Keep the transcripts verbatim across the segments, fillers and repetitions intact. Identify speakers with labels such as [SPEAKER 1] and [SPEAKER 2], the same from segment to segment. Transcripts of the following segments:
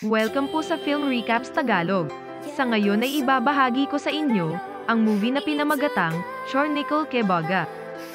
[SPEAKER 1] Welcome po sa Film Recaps Tagalog. Sa ngayon ay ibabahagi ko sa inyo ang movie na pinamagatang Chornicol Kay Baga.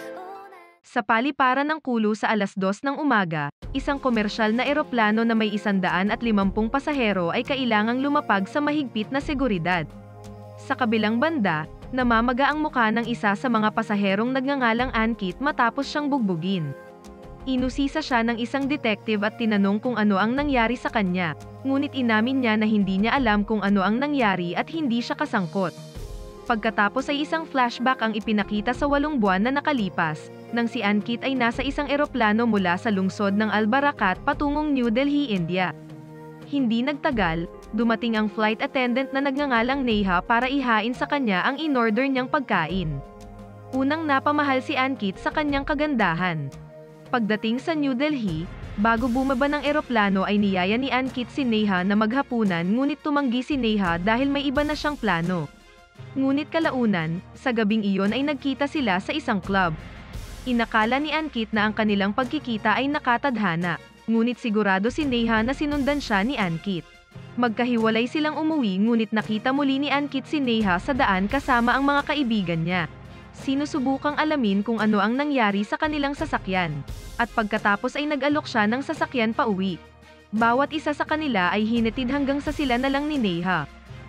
[SPEAKER 1] Sa paliparan ng Kulu sa alas dos ng umaga, isang komersyal na eroplano na may isandaan at limampung pasahero ay kailangang lumapag sa mahigpit na seguridad. Sa kabilang banda, namamaga ang mukha ng isa sa mga pasaherong nagngangalang Ankit matapos siyang bugbugin. Inusisa siya ng isang detective at tinanong kung ano ang nangyari sa kanya, ngunit inamin niya na hindi niya alam kung ano ang nangyari at hindi siya kasangkot. Pagkatapos ay isang flashback ang ipinakita sa walong buwan na nakalipas, nang si Ankit ay nasa isang eroplano mula sa lungsod ng Albarakat patungong New Delhi, India. Hindi nagtagal, dumating ang flight attendant na nagngangalang Neha para ihain sa kanya ang in-order niyang pagkain. Unang napamahal si Ankit sa kanyang kagandahan. Pagdating sa New Delhi, bago bumaba ng eroplano ay niyaya ni Ankit si Neha na maghapunan ngunit tumanggi si Neha dahil may iba na siyang plano. Ngunit kalaunan, sa gabing iyon ay nagkita sila sa isang club. Inakala ni Ankit na ang kanilang pagkikita ay nakatadhana, ngunit sigurado si Neha na sinundan siya ni Ankit. Magkahiwalay silang umuwi ngunit nakita muli ni Ankit si Neha sa daan kasama ang mga kaibigan niya. Sinusubukang alamin kung ano ang nangyari sa kanilang sasakyan, at pagkatapos ay nag-alok siya ng sasakyan pa uwi. Bawat isa sa kanila ay hinatid hanggang sa sila na lang ni Neha.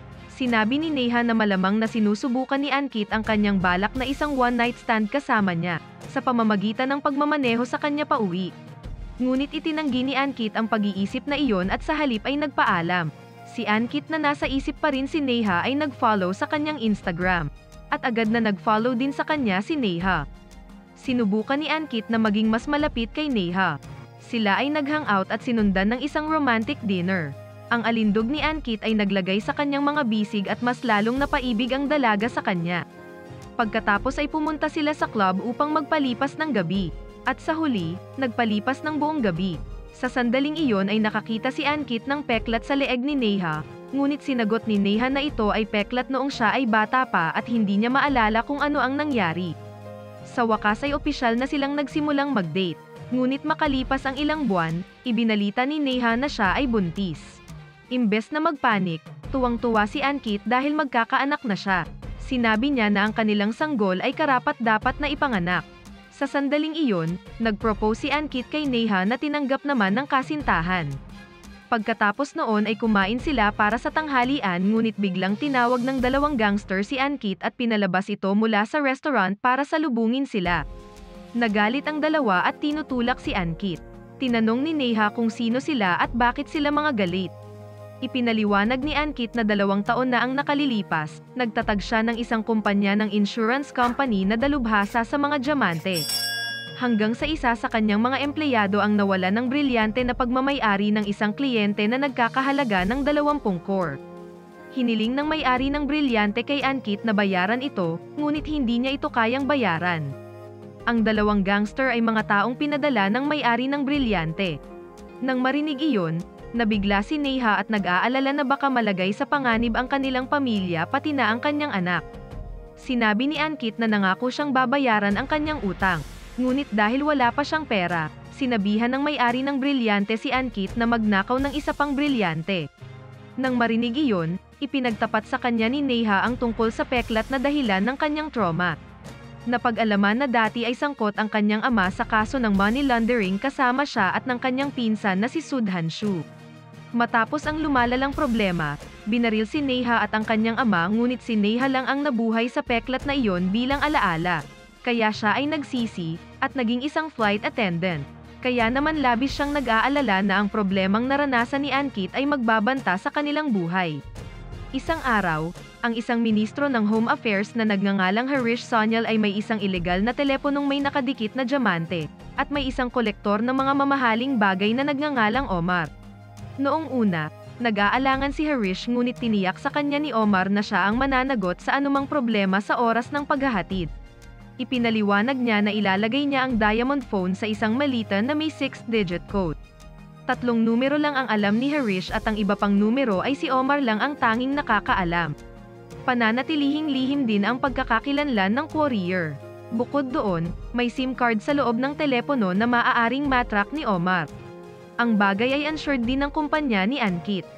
[SPEAKER 1] Sinabi ni Neha na malamang na sinusubukan ni Ankit ang kanyang balak na isang one-night stand kasama niya, sa pamamagitan ng pagmamaneho sa kanya pa uwi. Ngunit itinanggi ni Ankit ang pag-iisip na iyon at sa halip ay nagpaalam. Si Ankit na nasa isip pa rin si Neha ay nag-follow sa kanyang Instagram. At agad na nag-follow din sa kanya si Neha. Sinubukan ni Ankit na maging mas malapit kay Neha. Sila ay nag-hangout at sinundan ng isang romantic dinner. Ang alindog ni Ankit ay naglagay sa kanyang mga bisig at mas lalong napaibig ang dalaga sa kanya. Pagkatapos ay pumunta sila sa club upang magpalipas ng gabi. At sa huli, nagpalipas ng buong gabi. Sa sandaling iyon ay nakakita si Ankit ng peklat sa leeg ni Neha. Ngunit sinagot ni Neha na ito ay peklat noong siya ay bata pa at hindi niya maalala kung ano ang nangyari. Sa wakas ay opisyal na silang nagsimulang mag-date. Ngunit makalipas ang ilang buwan, ibinalita ni Neha na siya ay buntis. Imbes na magpanik, tuwang-tuwa si Ankit dahil magkakaanak na siya. Sinabi niya na ang kanilang sanggol ay karapat-dapat na ipanganak. Sa sandaling iyon, nag-propose si Ankit kay Neha na tinanggap naman ng kasintahan. Pagkatapos noon ay kumain sila para sa tanghalian ngunit biglang tinawag ng dalawang gangster si Ankit at pinalabas ito mula sa restaurant para salubungin sila. Nagalit ang dalawa at tinutulak si Ankit. Tinanong ni Neha kung sino sila at bakit sila mga galit. Ipinaliwanag ni Ankit na dalawang taon na ang nakalilipas, nagtatag siya ng isang kumpanya ng insurance company na dalubhasa sa mga diamante. Hanggang sa isa sa kanyang mga empleyado ang nawala ng brilyante na pagmamay-ari ng isang kliyente na nagkakahalaga ng dalawampung crore. Hiniling ng may-ari ng brilyante kay Ankit na bayaran ito, ngunit hindi niya ito kayang bayaran. Ang dalawang gangster ay mga taong pinadala ng may-ari ng brilyante. Nang marinig iyon, nabigla si Neha at nag-aalala na baka malagay sa panganib ang kanilang pamilya pati na ang kanyang anak. Sinabi ni Ankit na nangako siyang babayaran ang kanyang utang. Ngunit dahil wala pa siyang pera, sinabihan ng may-ari ng brilyante si Ankit na magnakaw ng isa pang brilyante. Nang marinig iyon, ipinagtapat sa kanya ni Neha ang tungkol sa peklat na dahilan ng kanyang trauma. Napag-alaman na dati ay sangkot ang kanyang ama sa kaso ng money laundering kasama siya at ng kanyang pinsan na si Sudhanshu. Matapos ang lumalalang problema, binaril si Neha at ang kanyang ama ngunit si Neha lang ang nabuhay sa peklat na iyon bilang alaala. Kaya siya ay nagsisi, at naging isang flight attendant. Kaya naman labis siyang nag-aalala na ang problemang naranasan ni Ankit ay magbabanta sa kanilang buhay. Isang araw, ang isang ministro ng Home Affairs na nagngangalang Harish Sonyal ay may isang ilegal na teleponong may nakadikit na diamante, at may isang kolektor ng mga mamahaling bagay na nagngangalang Omar. Noong una, nag-aalangan si Harish ngunit tiniyak sa kanya ni Omar na siya ang mananagot sa anumang problema sa oras ng paghahatid. Ipinaliwanag niya na ilalagay niya ang diamond phone sa isang malita na may six-digit code. Tatlong numero lang ang alam ni Harish at ang iba pang numero ay si Omar lang ang tanging nakakaalam. Pananatilihing lihim din ang pagkakakilanlan ng courier. Bukod doon, may SIM card sa loob ng telepono na maaaring matrack ni Omar. Ang bagay ay insured din ng kumpanya ni Ankit.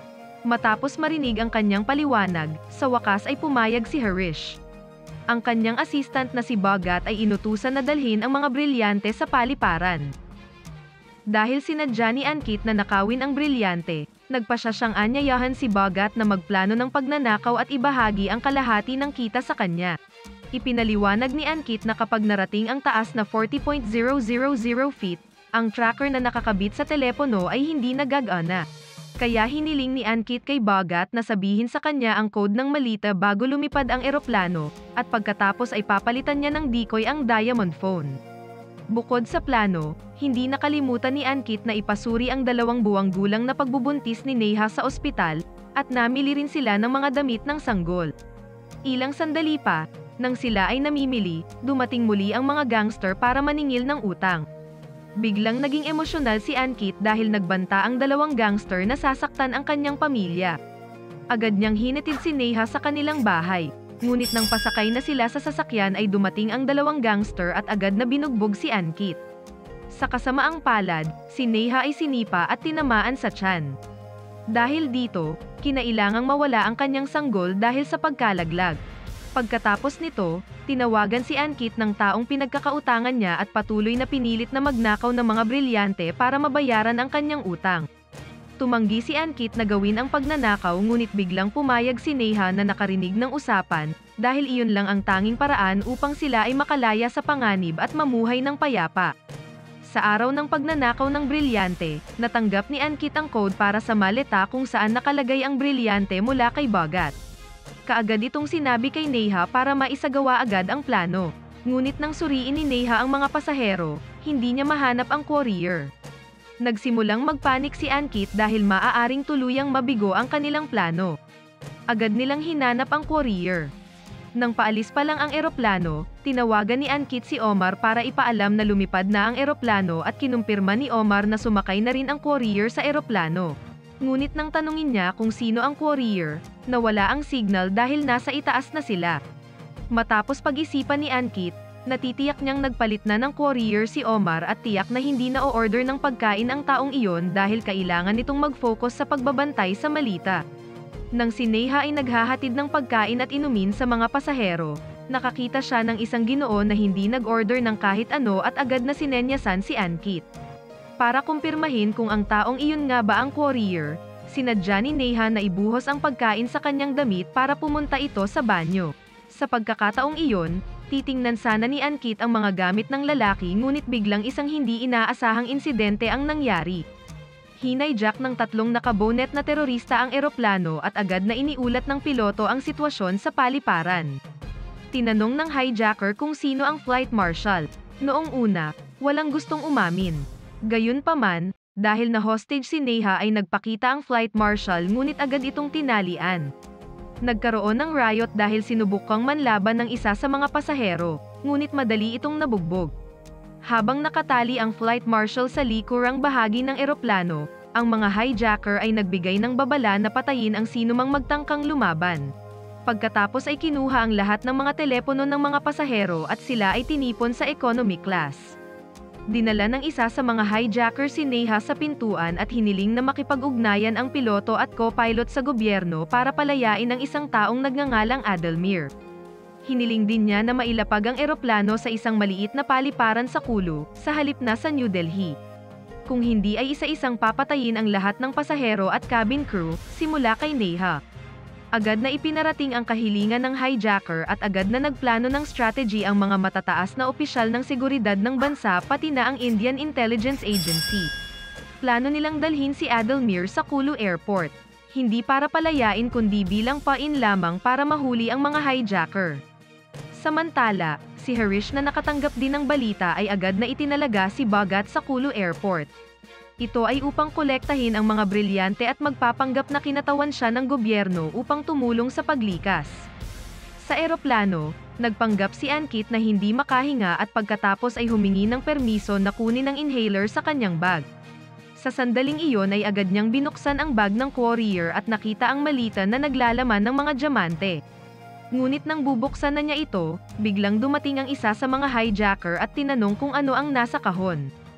[SPEAKER 1] Matapos marinig ang kanyang paliwanag, sa wakas ay pumayag si Harish. Ang kanyang assistant na si Bhagat ay inutusan na dalhin ang mga brilyante sa paliparan. Dahil sinadya ni Ankit na nakawin ang brilyante, nagpasya siyang anyayahan si Bhagat na magplano ng pagnanakaw at ibahagi ang kalahati ng kita sa kanya. Ipinaliwanag ni Ankit na kapag narating ang taas na forty point zero zero zero feet, ang tracker na nakakabit sa telepono ay hindi nagagana. Kaya hiniling ni Ankit kay Bhagat na sabihin sa kanya ang code ng malita bago lumipad ang eroplano, at pagkatapos ay papalitan niya ng decoy ang diamond phone. Bukod sa plano, hindi nakalimutan ni Ankit na ipasuri ang dalawang buwang gulang na pagbubuntis ni Neha sa ospital, at namili rin sila ng mga damit ng sanggol. Ilang sandali pa, nang sila ay namimili, dumating muli ang mga gangster para maningil ng utang. Biglang naging emosyonal si Ankit dahil nagbanta ang dalawang gangster na sasaktan ang kanyang pamilya. Agad niyang hinatid si Neha sa kanilang bahay, ngunit nang pasakay na sila sa sasakyan ay dumating ang dalawang gangster at agad na binugbog si Ankit. Sa kasamaang palad, si Neha ay sinipa at tinamaan sa tiyan. Dahil dito, kinailangang mawala ang kanyang sanggol dahil sa pagkalaglag. Pagkatapos nito, tinawagan si Ankit ng taong pinagkakautangan niya at patuloy na pinilit na magnakaw ng mga brilyante para mabayaran ang kanyang utang. Tumanggi si Ankit na gawin ang pagnanakaw ngunit biglang pumayag si Neha na nakarinig ng usapan, dahil iyon lang ang tanging paraan upang sila ay makalaya sa panganib at mamuhay ng payapa. Sa araw ng pagnanakaw ng brilyante, natanggap ni Ankit ang code para sa maleta kung saan nakalagay ang brilyante mula kay Bhagat. Kaagad itong sinabi kay Neha para maisagawa agad ang plano. Ngunit nang suriin ni Neha ang mga pasahero, hindi niya mahanap ang courier. Nagsimulang magpanik si Ankit dahil maaaring tuluyang mabigo ang kanilang plano. Agad nilang hinanap ang courier. Nang paalis pa lang ang eroplano, tinawagan ni Ankit si Omar para ipaalam na lumipad na ang eroplano at kinumpirma ni Omar na sumakay na rin ang courier sa eroplano. Ngunit nang tanungin niya kung sino ang courier, nawala ang signal dahil nasa itaas na sila. Matapos pag-isipan ni Ankit, natitiyak niyang nagpalit na ng courier si Omar at tiyak na hindi na o-order ng pagkain ang taong iyon dahil kailangan nitong mag-focus sa pagbabantay sa malita. Nang si Neha ay naghahatid ng pagkain at inumin sa mga pasahero, nakakita siya ng isang Ginoo na hindi nag-order ng kahit ano at agad na sinenyasan si Ankit. Para kumpirmahin kung ang taong iyon nga ba ang courier, sinadya ni Neha na ibuhos ang pagkain sa kanyang damit para pumunta ito sa banyo. Sa pagkakataong iyon, titingnan sana ni Ankit ang mga gamit ng lalaki ngunit biglang isang hindi inaasahang insidente ang nangyari. Hinayjack ng tatlong nakabonet na terorista ang eroplano at agad na iniulat ng piloto ang sitwasyon sa paliparan. Tinanong ng hijacker kung sino ang flight marshal. Noong una, walang gustong umamin. Gayunpaman, dahil na hostage si Neha ay nagpakita ang flight marshal ngunit agad itong tinalian. Nagkaroon ng riot dahil sinubukang manlaban ng isa sa mga pasahero, ngunit madali itong nabugbog. Habang nakatali ang flight marshal sa likurang bahagi ng eroplano, ang mga hijacker ay nagbigay ng babala na patayin ang sinumang magtangkang lumaban. Pagkatapos ay kinuha ang lahat ng mga telepono ng mga pasahero at sila ay tinipon sa economy class. Dinala ng isa sa mga hijacker si Neha sa pintuan at hiniling na makipag-ugnayan ang piloto at co-pilot sa gobyerno para palayain ang isang taong nagngangalang Adalmir. Hiniling din niya na mailapag ang eroplano sa isang maliit na paliparan sa Kulu, sa halip na sa New Delhi. Kung hindi ay isa-isang papatayin ang lahat ng pasahero at cabin crew, simula kay Neha. Agad na ipinarating ang kahilingan ng hijacker at agad na nagplano ng strategy ang mga matataas na opisyal ng seguridad ng bansa pati na ang Indian Intelligence Agency. Plano nilang dalhin si Adalmir sa Kulu Airport. Hindi para palayain kundi bilang pain lamang para mahuli ang mga hijacker. Samantala, si Harish na nakatanggap din ng balita ay agad na itinalaga si Bhagat sa Kulu Airport. Ito ay upang kolektahin ang mga brilyante at magpapanggap na kinatawan siya ng gobyerno upang tumulong sa paglikas. Sa eroplano, nagpanggap si Ankit na hindi makahinga at pagkatapos ay humingi ng permiso na kunin ang inhaler sa kanyang bag. Sa sandaling iyon ay agad niyang binuksan ang bag ng courier at nakita ang malita na naglalaman ng mga diamante. Ngunit nang bubuksan na niya ito, biglang dumating ang isa sa mga hijacker at tinanong kung ano ang nasa kahon.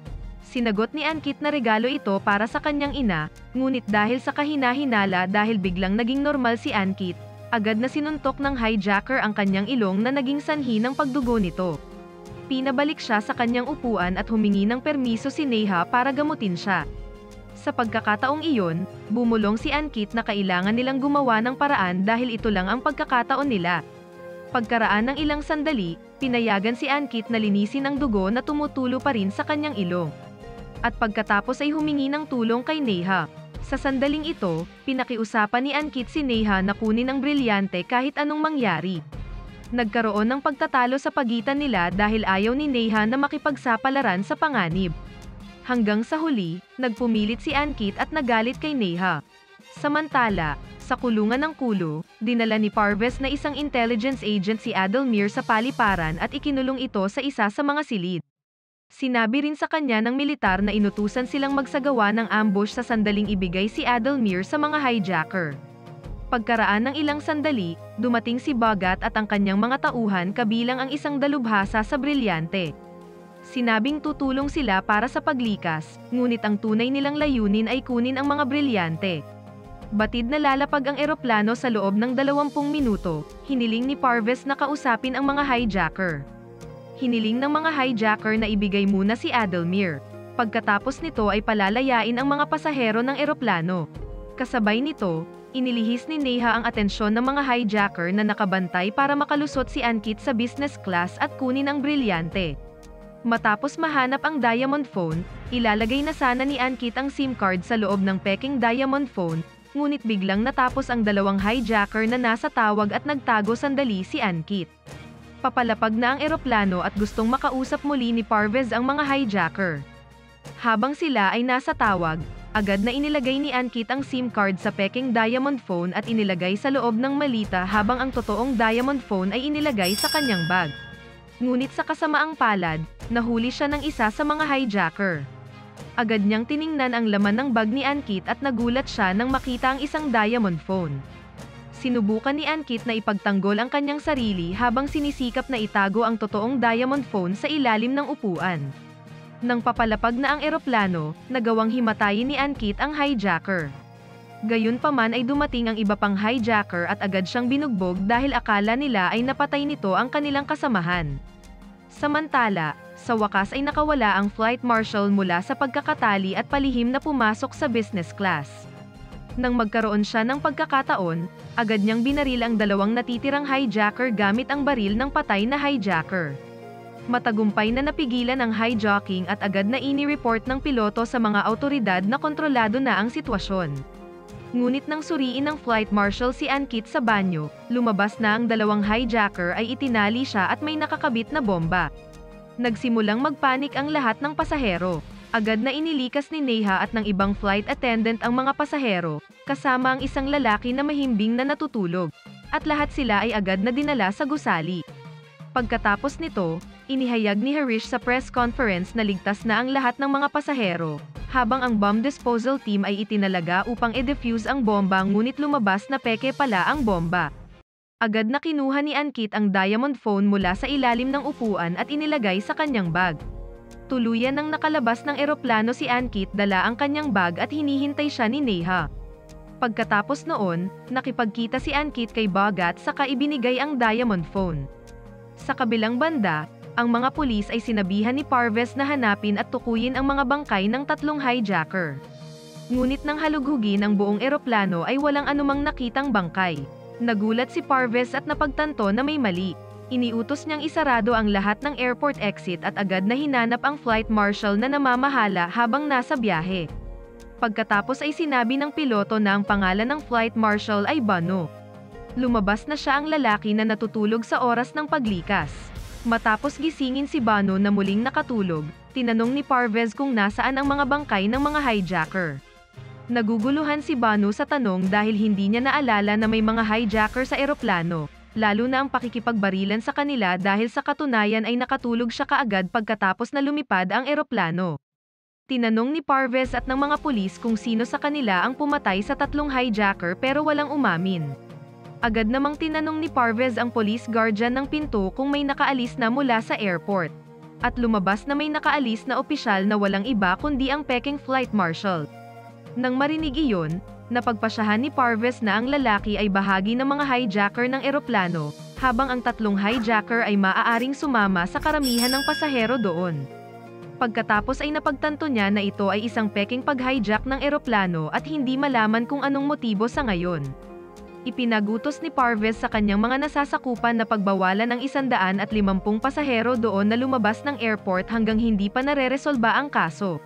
[SPEAKER 1] Sinagot ni Ankit na regalo ito para sa kanyang ina, ngunit dahil sa kahina-hinala dahil biglang naging normal si Ankit, agad na sinuntok ng hijacker ang kanyang ilong na naging sanhi ng pagdugo nito. Pinabalik siya sa kanyang upuan at humingi ng permiso si Neha para gamutin siya. Sa pagkakataong iyon, bumulong si Ankit na kailangan nilang gumawa ng paraan dahil ito lang ang pagkakataon nila. Pagkaraan ng ilang sandali, pinayagan si Ankit na linisin ang dugo na tumutulo pa rin sa kanyang ilong. At pagkatapos ay humingi ng tulong kay Neha. Sa sandaling ito, pinakiusapan ni Ankit si Neha na kunin ang brilyante kahit anong mangyari. Nagkaroon ng pagtatalo sa pagitan nila dahil ayaw ni Neha na makipagsapalaran sa panganib. Hanggang sa huli, nagpumilit si Ankit at nagalit kay Neha. Samantala, sa kulungan ng Kulo, dinala ni Parvez na isang intelligence agent si Adalmir sa paliparan at ikinulong ito sa isa sa mga silid. Sinabi rin sa kanya ng militar na inutusan silang magsagawa ng ambush sa sandaling ibigay si Adalmir sa mga hijacker. Pagkaraan ng ilang sandali, dumating si Bhagat at ang kanyang mga tauhan kabilang ang isang dalubhasa sa brilyante. Sinabing tutulong sila para sa paglikas, ngunit ang tunay nilang layunin ay kunin ang mga brilyante. Batid na lalapag ang eroplano sa loob ng dalawampung minuto, hiniling ni Parvez na kausapin ang mga hijacker. Hiniling ng mga hijacker na ibigay muna si Adalmir. Pagkatapos nito ay palalayain ang mga pasahero ng eroplano. Kasabay nito, inilihis ni Neha ang atensyon ng mga hijacker na nakabantay para makalusot si Ankit sa business class at kunin ang brilyante. Matapos mahanap ang diamond phone, ilalagay na sana ni Ankit ang SIM card sa loob ng peking diamond phone, ngunit biglang natapos ang dalawang hijacker na nasa tawag at nagtago sandali si Ankit. Papalapag na ang eroplano at gustong makausap muli ni Parvez ang mga hijacker. Habang sila ay nasa tawag, agad na inilagay ni Ankit ang SIM card sa peking diamond phone at inilagay sa loob ng malita habang ang totoong diamond phone ay inilagay sa kanyang bag. Ngunit sa kasamaang palad, nahuli siya ng isa sa mga hijacker. Agad niyang tiningnan ang laman ng bag ni Ankit at nagulat siya nang makita ang isang diamond phone. Sinubukan ni Ankit na ipagtanggol ang kanyang sarili habang sinisikap na itago ang totoong diamond phone sa ilalim ng upuan. Nang papalapag na ang eroplano, nagawang himatayin ni Ankit ang hijacker. Gayunpaman ay dumating ang iba pang hijacker at agad siyang binugbog dahil akala nila ay napatay nito ang kanilang kasamahan. Samantala, sa wakas ay nakawala ang flight marshal mula sa pagkakatali at palihim na pumasok sa business class. Nang magkaroon siya ng pagkakataon, agad niyang binaril ang dalawang natitirang hijacker gamit ang baril ng patay na hijacker. Matagumpay na napigilan ang hijacking at agad na ini-report ng piloto sa mga awtoridad na kontrolado na ang sitwasyon. Ngunit nang suriin ng flight marshal si Ankit sa banyo, lumabas na ang dalawang hijacker ay itinali siya at may nakakabit na bomba. Nagsimulang magpanik ang lahat ng pasahero. Agad na inilikas ni Neha at ng ibang flight attendant ang mga pasahero, kasama ang isang lalaki na mahimbing na natutulog. At lahat sila ay agad na dinala sa gusali. Pagkatapos nito, inihayag ni Harish sa press conference na ligtas na ang lahat ng mga pasahero, habang ang bomb disposal team ay itinalaga upang i-defuse ang bomba ngunit lumabas na peke pala ang bomba. Agad na kinuha ni Ankit ang diamond phone mula sa ilalim ng upuan at inilagay sa kanyang bag. Tuluyan nang nakalabas ng eroplano si Ankit dala ang kanyang bag at hinihintay siya ni Neha. Pagkatapos noon, nakipagkita si Ankit kay Bhagat saka ibinigay ang diamond phone. Sa kabilang banda, ang mga pulis ay sinabihan ni Parvez na hanapin at tukuyin ang mga bangkay ng tatlong hijacker. Ngunit nang halughugin ang buong eroplano ay walang anumang nakitang bangkay. Nagulat si Parvez at napagtanto na may mali. Iniutos niyang isarado ang lahat ng airport exit at agad na hinanap ang flight marshal na namamahala habang nasa biyahe. Pagkatapos ay sinabi ng piloto na ang pangalan ng flight marshal ay Bano. Lumabas na siya ang lalaki na natutulog sa oras ng paglikas. Matapos gisingin si Bano na muling nakatulog, tinanong ni Parvez kung nasaan ang mga bangkay ng mga hijacker. Naguguluhan si Bano sa tanong dahil hindi niya naalala na may mga hijacker sa eroplano, lalo na ang pakikipagbarilan sa kanila dahil sa katunayan ay nakatulog siya kaagad pagkatapos na lumipad ang eroplano. Tinanong ni Parvez at ng mga pulis kung sino sa kanila ang pumatay sa tatlong hijacker pero walang umamin. Agad namang tinanong ni Parvez ang police guardian ng pinto kung may nakaalis na mula sa airport. at lumabas na may nakaalis na opisyal na walang iba kundi ang Peking Flight Marshal. Nang marinig iyon, napagpasyahan ni Parves na ang lalaki ay bahagi ng mga hijacker ng eroplano, habang ang tatlong hijacker ay maaaring sumama sa karamihan ng pasahero doon. Pagkatapos ay napagtanto niya na ito ay isang Peking pag-hijack ng eroplano at hindi malaman kung anong motibo sa ngayon. Ipinagutos ni Parves sa kanyang mga nasasakupan na pagbawalan ang isandaan at limampung pasahero doon na lumabas ng airport hanggang hindi pa nareresolba ang kaso.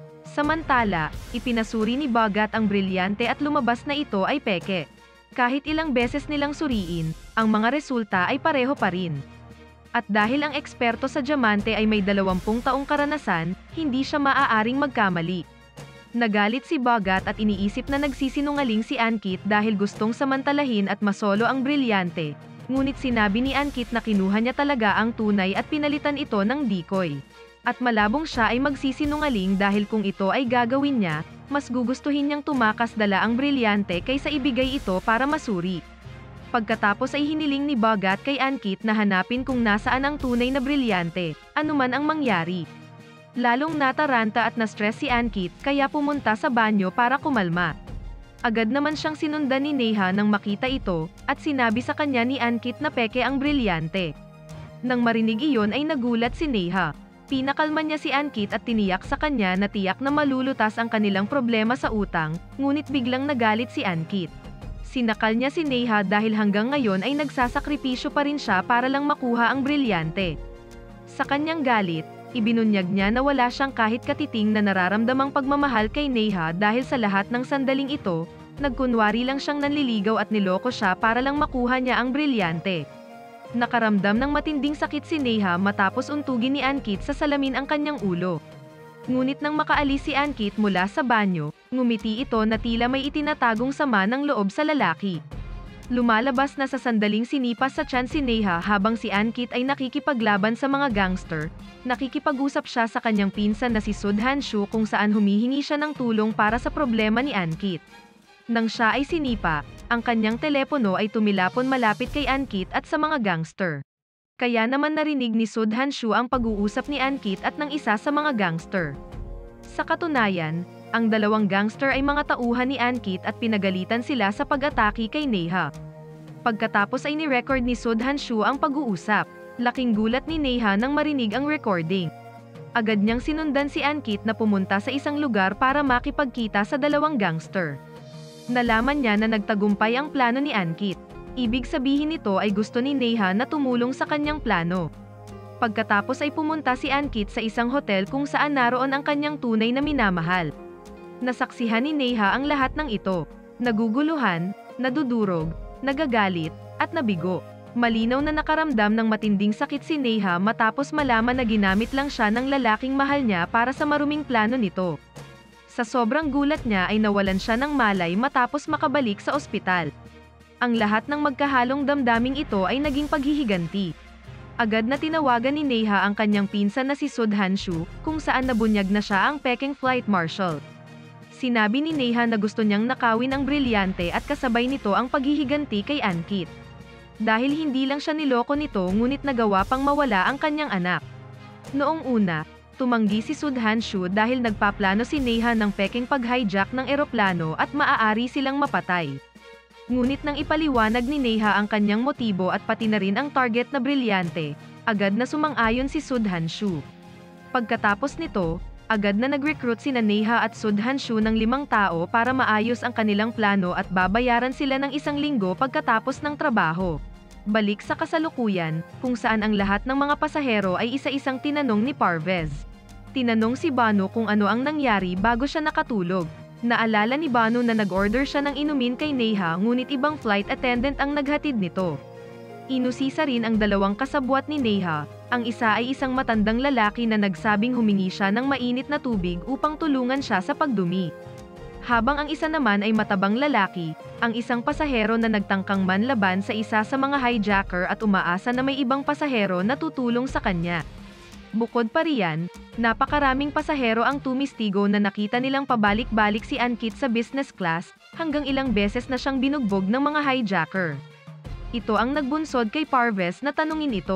[SPEAKER 1] Samantala, ipinasuri ni Bhagat ang brilyante at lumabas na ito ay peke. Kahit ilang beses nilang suriin, ang mga resulta ay pareho pa rin. At dahil ang eksperto sa diamante ay may dalawampung taong karanasan, hindi siya maaaring magkamali. Nagalit si Bhagat at iniisip na nagsisinungaling si Ankit dahil gustong samantalahin at masolo ang brilyante, ngunit sinabi ni Ankit na kinuha niya talaga ang tunay at pinalitan ito ng decoy. At malabong siya ay magsisinungaling dahil kung ito ay gagawin niya, mas gugustuhin niyang tumakas dala ang brilyante kaysa ibigay ito para masuri. Pagkatapos ay hiniling ni Bhagat kay Ankit na hanapin kung nasaan ang tunay na brilyante, anuman ang mangyari. Lalong nataranta at na-stress si Ankit kaya pumunta sa banyo para kumalma. Agad naman siyang sinundan ni Neha nang makita ito, at sinabi sa kanya ni Ankit na peke ang brilyante. Nang marinig iyon ay nagulat si Neha. Pinakalma niya si Ankit at tiniyak sa kanya na tiyak na malulutas ang kanilang problema sa utang, ngunit biglang nagalit si Ankit. Sinakal niya si Neha dahil hanggang ngayon ay nagsasakripisyo pa rin siya para lang makuha ang brilyante. Sa kanyang galit, ibinunyag niya na wala siyang kahit katiting na nararamdamang pagmamahal kay Neha dahil sa lahat ng sandaling ito, nagkunwari lang siyang nanliligaw at niloko siya para lang makuha niya ang brilyante. Nakaramdam ng matinding sakit si Neha matapos untugin ni Ankit sa salamin ang kanyang ulo. Ngunit nang makaalis si Ankit mula sa banyo, ngumiti ito na tila may itinatagong sama ng loob sa lalaki. Lumalabas na sa sandaling sinipas sa tiyan si Neha habang si Ankit ay nakikipaglaban sa mga gangster. Nakikipag-usap siya sa kanyang pinsan na si Sudhanshu kung saan humihingi siya ng tulong para sa problema ni Ankit. Nang siya ay sinipa, ang kanyang telepono ay tumilapon malapit kay Ankit at sa mga gangster. Kaya naman narinig ni Sudhanshu ang pag-uusap ni Ankit at ng isa sa mga gangster. Sa katunayan, ang dalawang gangster ay mga tauhan ni Ankit at pinagalitan sila sa pag-atake kay Neha. Pagkatapos ay ni-record ni Sudhanshu ang pag-uusap. Laking gulat ni Neha nang marinig ang recording. Agad niyang sinundan si Ankit na pumunta sa isang lugar para makipagkita sa dalawang gangster. Nalaman niya na nagtagumpay ang plano ni Ankit. Ibig sabihin nito ay gusto ni Neha na tumulong sa kanyang plano. Pagkatapos ay pumunta si Ankit sa isang hotel kung saan naroon ang kanyang tunay na minamahal. Nasaksihan ni Neha ang lahat ng ito. Naguguluhan, nadudurog, nagagalit, at nabigo. Malinaw na nakaramdam ng matinding sakit si Neha matapos malaman na ginamit lang siya ng lalaking mahal niya para sa maruming plano nito. Sa sobrang gulat niya ay nawalan siya ng malay matapos makabalik sa ospital. Ang lahat ng magkahalong damdaming ito ay naging paghihiganti. Agad na tinawagan ni Neha ang kanyang pinsan na si Sudhanshu, kung saan nabunyag na siya ang Peking Flight Marshal. Sinabi ni Neha na gusto niyang nakawin ang brilyante at kasabay nito ang paghihiganti kay Ankit. Dahil hindi lang siya niloko nito ngunit nagawa pang mawala ang kanyang anak. Noong una, tumanggi si Sudhanshu dahil nagpaplano si Neha ng Peking pag-hijack ng eroplano at maaari silang mapatay. Ngunit nang ipaliwanag ni Neha ang kanyang motibo at pati na rin ang target na brilyante, agad na sumang-ayon si Sudhanshu. Pagkatapos nito, agad na nag-recruit sina Neha at Sudhanshu ng limang tao para maayos ang kanilang plano at babayaran sila ng isang linggo pagkatapos ng trabaho. Balik sa kasalukuyan, kung saan ang lahat ng mga pasahero ay isa-isang tinanong ni Parves. Tinanong si Banu kung ano ang nangyari bago siya nakatulog. Naalala ni Banu na nag-order siya ng inumin kay Neha ngunit ibang flight attendant ang naghatid nito. Inusisa rin ang dalawang kasabwat ni Neha. Ang isa ay isang matandang lalaki na nagsabing humingi siya ng mainit na tubig upang tulungan siya sa pagdumi. Habang ang isa naman ay matabang lalaki, ang isang pasahero na nagtangkang manlaban sa isa sa mga hijacker at umaasa na may ibang pasahero na tutulong sa kanya. Bukod pa riyan, napakaraming pasahero ang tumistigo na nakita nilang pabalik-balik si Ankit sa business class, hanggang ilang beses na siyang binugbog ng mga hijacker. Ito ang nagbunsod kay Parves na tanungin ito.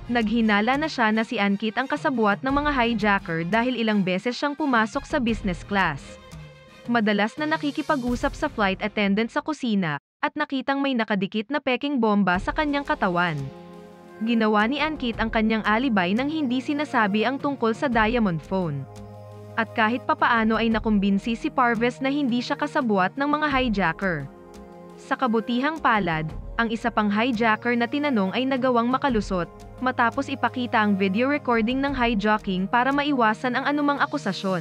[SPEAKER 1] Naghinala na siya na si Ankit ang kasabwat ng mga hijacker dahil ilang beses siyang pumasok sa business class. Madalas na nakikipag-usap sa flight attendant sa kusina, at nakitang may nakadikit na peking bomba sa kanyang katawan. Ginawa ni Ankit ang kanyang alibay nang hindi sinasabi ang tungkol sa diamond phone. At kahit papaano ay nakumbinsi si Parvez na hindi siya kasabwat ng mga hijacker. Sa kabutihang palad, ang isa pang hijacker na tinanong ay nagawang makalusot, matapos ipakita ang video recording ng hijacking para maiwasan ang anumang akusasyon.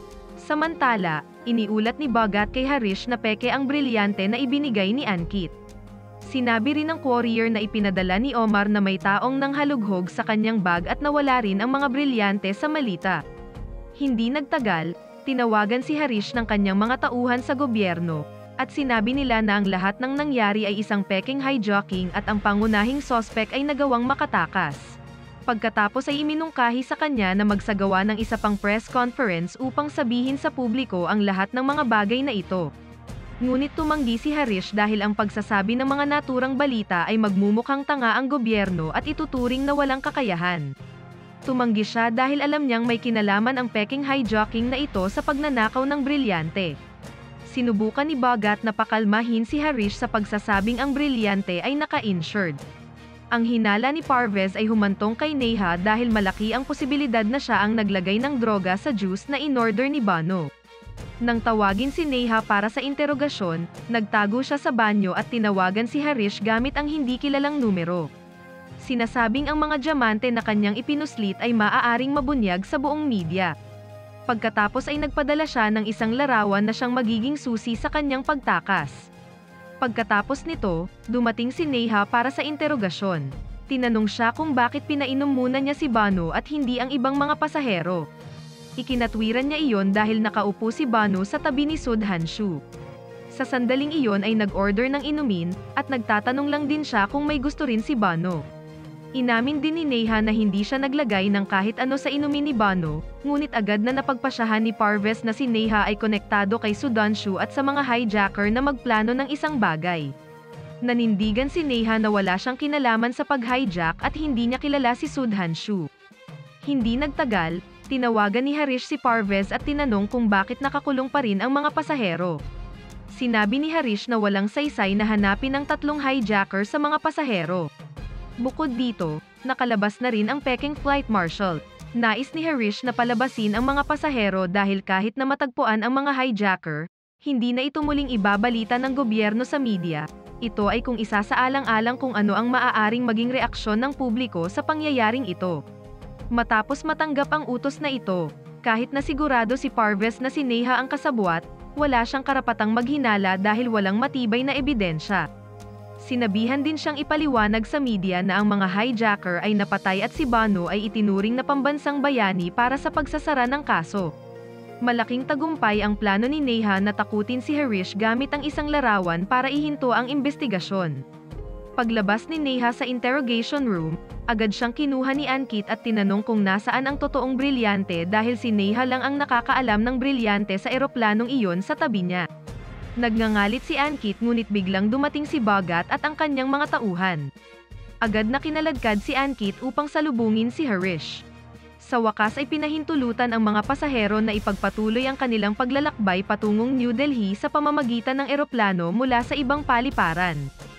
[SPEAKER 1] Samantala, iniulat ni Bhagat kay Harish na peke ang brilyante na ibinigay ni Ankit. Sinabi rin ng courier na ipinadala ni Omar na may taong nanghalughog sa kanyang bag at nawala rin ang mga brilyante sa malita. Hindi nagtagal, tinawagan si Harish ng kanyang mga tauhan sa gobyerno, at sinabi nila na ang lahat ng nangyari ay isang peking hijacking at ang pangunahing sospek ay nagawang makatakas. Pagkatapos ay iminungkahi sa kanya na magsagawa ng isa pang press conference upang sabihin sa publiko ang lahat ng mga bagay na ito. Ngunit tumanggi si Harish dahil ang pagsasabi ng mga naturang balita ay magmumukhang tanga ang gobyerno at ituturing na walang kakayahan. Tumanggi siya dahil alam niyang may kinalaman ang peking hijacking na ito sa pagnanakaw ng brilyante. Sinubukan ni Bhagat na pakalmahin si Harish sa pagsasabing ang brilyante ay naka-insured. Ang hinala ni Parvez ay humantong kay Neha dahil malaki ang posibilidad na siya ang naglagay ng droga sa juice na in-order ni Bano. Nang tawagin si Neha para sa interogasyon, nagtago siya sa banyo at tinawagan si Harish gamit ang hindi kilalang numero. Sinasabing ang mga diamante na kanyang ipinuslit ay maaaring mabunyag sa buong media. Pagkatapos ay nagpadala siya ng isang larawan na siyang magiging susi sa kanyang pagtakas. Pagkatapos nito, dumating si Neha para sa interogasyon. Tinanong siya kung bakit pinainom muna niya si Bano at hindi ang ibang mga pasahero. Ikinatwiran niya iyon dahil nakaupo si Bano sa tabi ni Sudhanshu. Sa sandaling iyon ay nag-order ng inumin, at nagtatanong lang din siya kung may gusto rin si Bano. Inamin din ni Neha na hindi siya naglagay ng kahit ano sa inumin ni Bano, ngunit agad na napagpasyahan ni Parvez na si Neha ay konektado kay Sudhanshu at sa mga hijacker na magplano ng isang bagay. Nanindigan si Neha na wala siyang kinalaman sa pag-hijack at hindi niya kilala si Sudhanshu. Hindi nagtagal, tinawagan ni Harish si Parvez at tinanong kung bakit nakakulong pa rin ang mga pasahero. Sinabi ni Harish na walang saysay na hanapin ang tatlong hijacker sa mga pasahero. Bukod dito, nakalabas na rin ang peking flight marshal. Nais ni Harish na palabasin ang mga pasahero dahil kahit na matagpuan ang mga hijacker, hindi na ito muling ibabalita ng gobyerno sa media. Ito ay kung isasaalang-alang kung ano ang maaaring maging reaksyon ng publiko sa pangyayaring ito. Matapos matanggap ang utos na ito, kahit na sigurado si Parvez na si Neha ang kasabwat, wala siyang karapatang maghinala dahil walang matibay na ebidensya. Sinabihan din siyang ipaliwanag sa media na ang mga hijacker ay napatay at si Bano ay itinuring na pambansang bayani para sa pagsasara ng kaso. Malaking tagumpay ang plano ni Neha na takutin si Harish gamit ang isang larawan para ihinto ang investigasyon. Paglabas ni Neha sa interrogation room, agad siyang kinuha ni Ankit at tinanong kung nasaan ang totoong brilyante dahil si Neha lang ang nakakaalam ng brilyante sa eroplanong iyon sa tabi niya. Nagngangalit si Ankit ngunit biglang dumating si Bhagat at ang kanyang mga tauhan. Agad na kinaladkad si Ankit upang salubungin si Harish. Sa wakas ay pinahintulutan ang mga pasahero na ipagpatuloy ang kanilang paglalakbay patungong New Delhi sa pamamagitan ng eroplano mula sa ibang paliparan.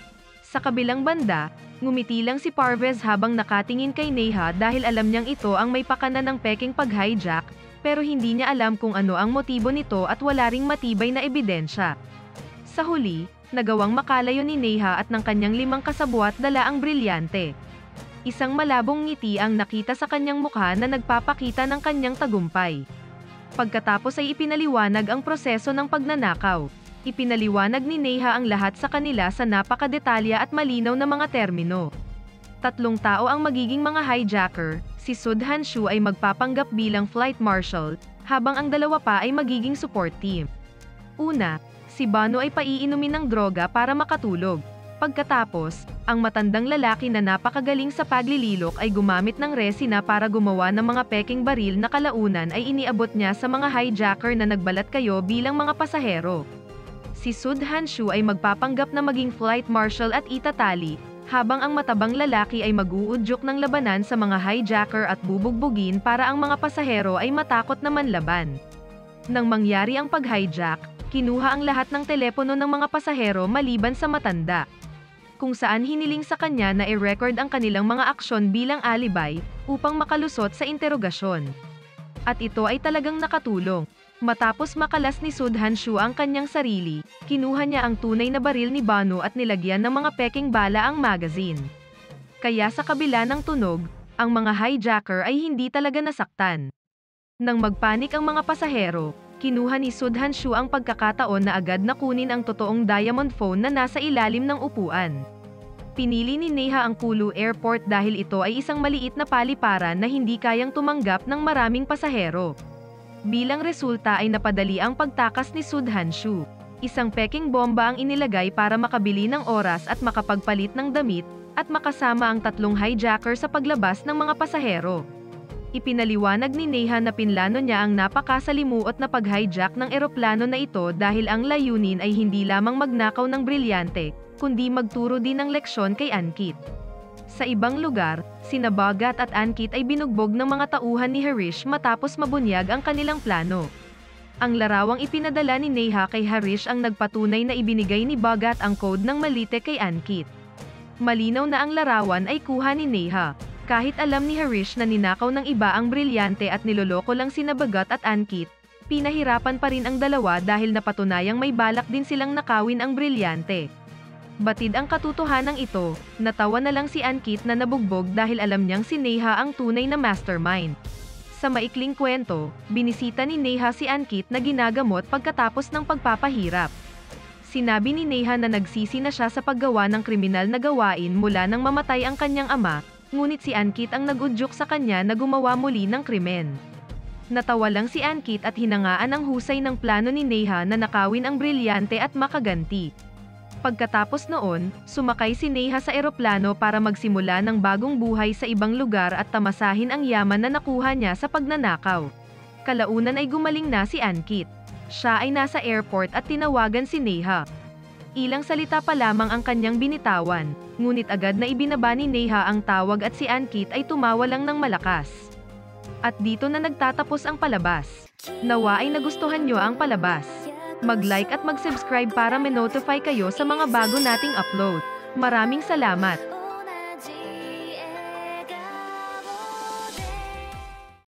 [SPEAKER 1] Sa kabilang banda, ngumiti lang si Parvez habang nakatingin kay Neha dahil alam niyang ito ang may pakana ng peking pag-hijack, pero hindi niya alam kung ano ang motibo nito at wala ring matibay na ebidensya. Sa huli, nagawang makalayo ni Neha at ng kanyang limang kasabwat dala ang brilyante. Isang malabong ngiti ang nakita sa kanyang mukha na nagpapakita ng kanyang tagumpay. Pagkatapos ay ipinaliwanag ang proseso ng pagnanakaw. Ipinaliwanag ni Neha ang lahat sa kanila sa napakadetalya at malinaw na mga termino. Tatlong tao ang magiging mga hijacker, si Sudhanshu ay magpapanggap bilang flight marshal, habang ang dalawa pa ay magiging support team. Una, si Bano ay paiinumin ng droga para makatulog. Pagkatapos, ang matandang lalaki na napakagaling sa paglililok ay gumamit ng resina para gumawa ng mga peking baril na kalaunan ay iniabot niya sa mga hijacker na nagbalat kayo bilang mga pasahero. Si Sudhanshu ay magpapanggap na maging flight marshal at itatali, habang ang matabang lalaki ay mag-uudyok ng labanan sa mga hijacker at bubugbugin para ang mga pasahero ay matakot na manlaban. Nang mangyari ang pag-hijack, kinuha ang lahat ng telepono ng mga pasahero maliban sa matanda, kung saan hiniling sa kanya na i-record ang kanilang mga aksyon bilang alibay upang makalusot sa interogasyon. At ito ay talagang nakatulong. Matapos makalas ni Sudhanshu ang kanyang sarili, kinuha niya ang tunay na baril ni Banu at nilagyan ng mga peking bala ang magazine. Kaya sa kabila ng tunog, ang mga hijacker ay hindi talaga nasaktan. Nang magpanik ang mga pasahero, kinuha ni Sudhanshu ang pagkakataon na agad na kunin ang totoong diamond phone na nasa ilalim ng upuan. Pinili ni Neha ang Kulu Airport dahil ito ay isang maliit na paliparan na hindi kayang tumanggap ng maraming pasahero. Bilang resulta ay napadali ang pagtakas ni Sudhanshu. Isang peking bomba ang inilagay para makabili ng oras at makapagpalit ng damit, at makasama ang tatlong hijacker sa paglabas ng mga pasahero. Ipinaliwanag ni Neha na pinlano niya ang napakasalimuot na pag-hijack ng eroplano na ito dahil ang layunin ay hindi lamang magnakaw ng brilyante, kundi magturo din ng leksyon kay Ankit. Sa ibang lugar, sina Bhagat at Ankit ay binugbog ng mga tauhan ni Harish matapos mabunyag ang kanilang plano. Ang larawang ipinadala ni Neha kay Harish ang nagpatunay na ibinigay ni Bhagat ang code ng Malite kay Ankit. Malinaw na ang larawan ay kuha ni Neha, kahit alam ni Harish na ninakaw ng iba ang brilyante at niloloko lang sina Bhagat at Ankit. Pinahirapan pa rin ang dalawa dahil napatunayang may balak din silang nakawin ang brilyante. Batid ang katotohanan ito, natawa na lang si Ankit na nabugbog dahil alam niyang si Neha ang tunay na mastermind. Sa maikling kwento, binisita ni Neha si Ankit na ginagamot pagkatapos ng pagpapahirap. Sinabi ni Neha na nagsisi na siya sa paggawa ng kriminal na gawain mula nang mamatay ang kanyang ama, ngunit si Ankit ang nag-udyok sa kanya na gumawa muli ng krimen. Natawa lang si Ankit at hinangaan ang husay ng plano ni Neha na nakawin ang brilyante at makaganti. Pagkatapos noon, sumakay si Neha sa eroplano para magsimula ng bagong buhay sa ibang lugar at tamasahin ang yaman na nakuha niya sa pagnanakaw. Kalaunan ay gumaling na si Ankit. Siya ay nasa airport at tinawagan si Neha. Ilang salita pa lamang ang kanyang binitawan, ngunit agad na ibinaba ni Neha ang tawag at si Ankit ay tumawa lang ng malakas. At dito na nagtatapos ang palabas. Nawa ay nagustuhan nyo ang palabas. Mag-like at mag-subscribe para ma-notify kayo sa mga bago nating upload. Maraming salamat!